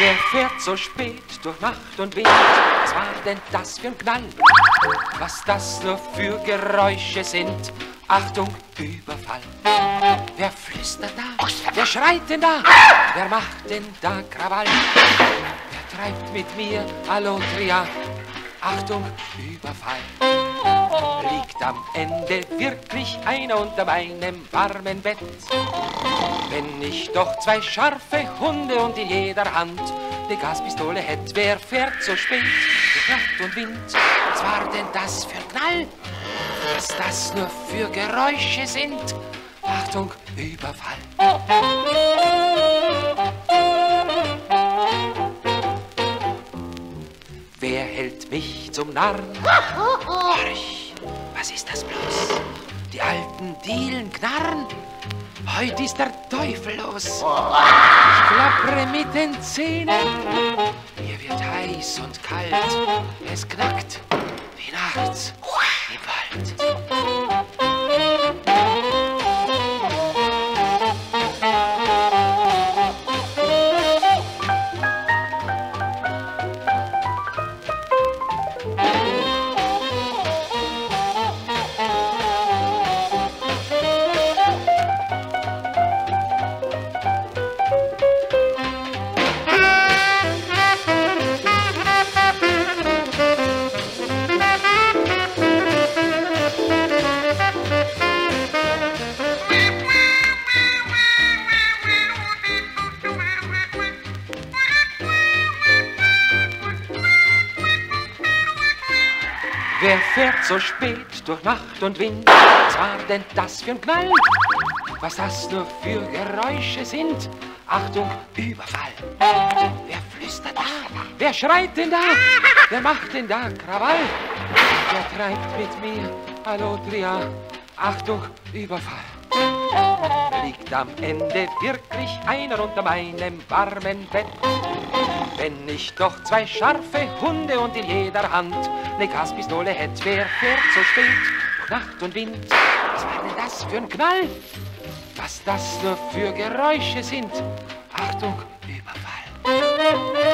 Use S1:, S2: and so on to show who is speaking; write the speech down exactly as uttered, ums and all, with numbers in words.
S1: Wer fährt so spät durch Nacht und Wind? Was war denn das für ein Knall? Was das nur für Geräusche sind? Achtung, Überfall! Wer flüstert da? Wer schreit denn da? Wer macht denn da Krawall? Wer treibt mit mir Allotria? Achtung, Überfall! Liegt am Ende wirklich einer unter meinem warmen Bett? Wenn ich doch zwei scharfe Hunde und in jeder Hand ne Gaspistole hätt, wer fährt so spät durch Nacht und Wind? Was war denn das für ein Knall? Was das nur für Geräusche sind? Achtung, Überfall! Wer hält mich zum Narren? Horch, was ist das bloß? Die alten Dielen knarren? Heut ist der Teufel los. Ich klappere mit den Zähnen. Mir wird heiß und kalt. Es knackt wie nachts im Wald. Wer fährt so spät durch Nacht und Wind? Was war denn das für ein Knall? Was das nur für Geräusche sind? Achtung, Überfall! Wer flüstert da? Wer schreit denn da? Wer macht denn da Krawall? Wer treibt mit mir Allotria? Achtung, Überfall! Liegt am Ende wirklich einer unter meinem warmen Bett? Wenn ich doch zwei scharfe Hunde und in jeder Hand ne Gaspistole hätt, wer fährt so spät durch Nacht und Wind? Was war denn das für ein Knall? Was das nur für Geräusche sind? Achtung, Überfall!